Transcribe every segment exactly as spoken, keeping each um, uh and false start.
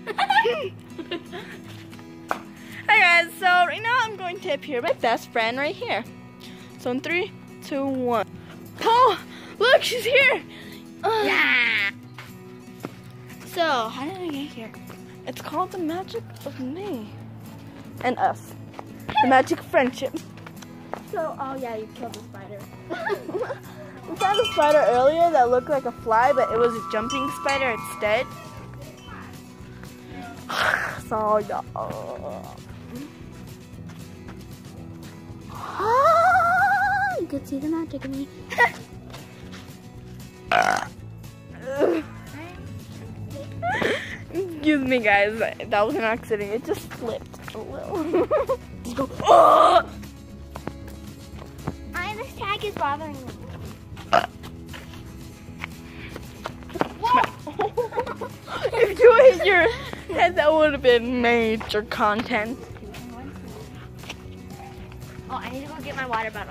Hi guys, so right now I'm going to appear my best friend right here. So in three, two, one. Oh, look, she's here. Uh, Yeah. So, how did I get here? It's called the magic of me and us. The magic of friendship. So, oh yeah, you killed the spider. We found a spider earlier that looked like a fly, but it was a jumping spider instead. So yeah. You could see the magic in me. Excuse me, guys. That was an accident. It just slipped a little. Just go. Oh! I this tag is bothering me. If you hit your head, that would have been major content. Oh, I need to go get my water bottle.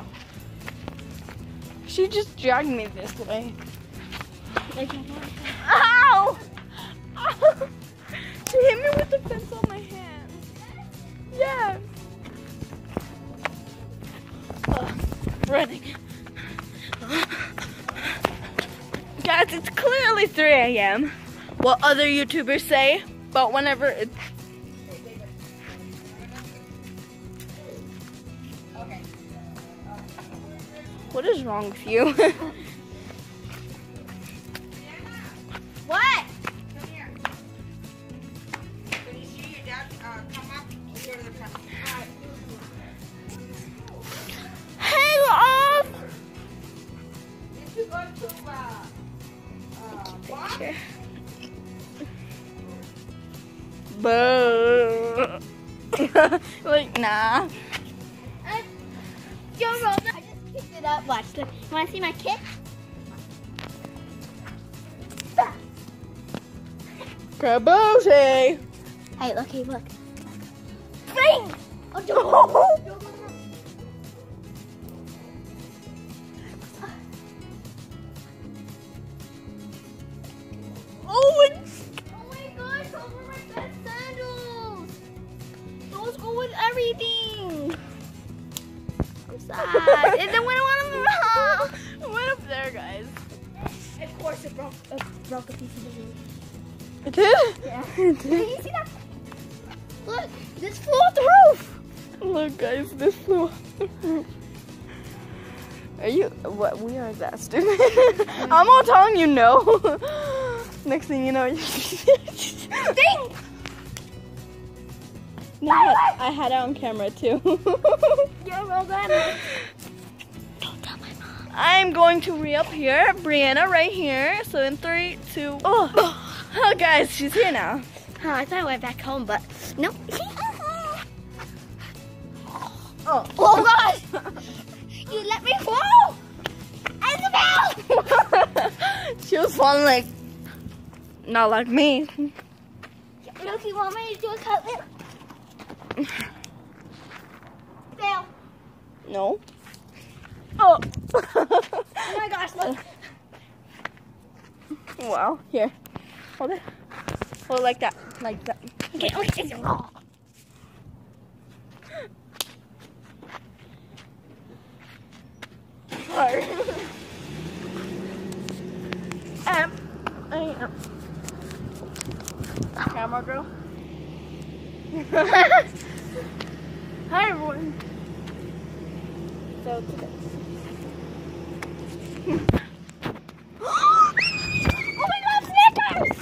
She just dragged me this way. Like, Ow! Ow! She hit me with the fence on my hand. Yes. Uh, running. Guys, it's clearly three A M What other YouTubers say, but whenever it's... What is wrong with you? what? Come here. When you see your dad uh, come up, you go to the front. Hang off! If you go to uh, uh, walk, Boo. Like, nah. Uh, yo, Rosa. I just picked it up. Watch. Look. You want to see my kick? Kaboshi! Hey, look. Hey, look. Bang! Oh, don't go. Don't go. Oh, it's... Oh my gosh, those were my best sandals. Those go with everything. I'm sad. And then when I want them It went up there, guys. of course it broke, it broke a piece of the roof. It did? Yeah. It Can did. you see that? Look, this flew off the roof. Look, guys, this flew off the roof. Are you... What? We are disasters. I'm all telling you no. Next thing you know... Ding! No, I, I had it on camera, too. Yeah, well done. Don't tell my mom. I'm going to re-up here. Brianna right here. So in three, two... Oh, oh guys, she's here now. Oh, I thought I went back home, but no. Oh, Oh gosh! You let me fall! Isabel! She was falling like... Not like me. Look, you want me to do a cutlet? Fail. No. Oh. Oh my gosh, look. Wow. Here. Hold it. Hold it like that. Like that. Okay, okay. Sorry. um, I am. Camera girl. Hi everyone. So today. Oh my god, Snickers!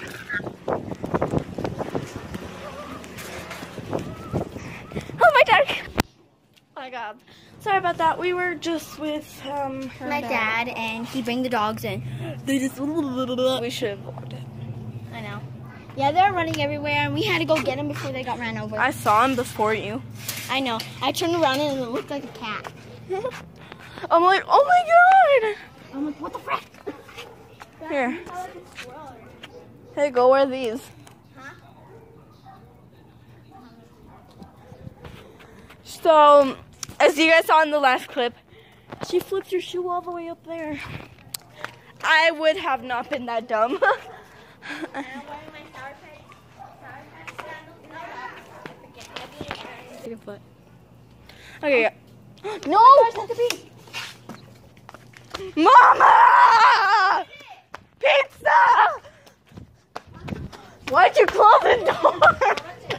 Oh my god. Oh my god. Sorry about that. We were just with um her My dad, and he bring the dogs in. They just we should have vlogged it. I know. Yeah, they're running everywhere, and we had to go get them before they got ran over. I saw him before you. I know. I turned around and it looked like a cat. I'm like, oh my god. I'm like, what the frick? Here. Hey, go wear these. Huh? So, as you guys saw in the last clip, she flipped your shoe all the way up there. I would have not been that dumb. And I'm wearing my Sour Patch, Sour Patch second foot. Okay. No! Mama! Pizza! Why'd you close the door?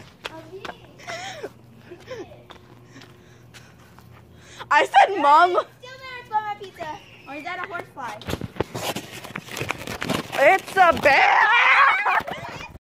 I said, Mom. Still there, it's by my pizza. Or is that a horsefly? It's a bear.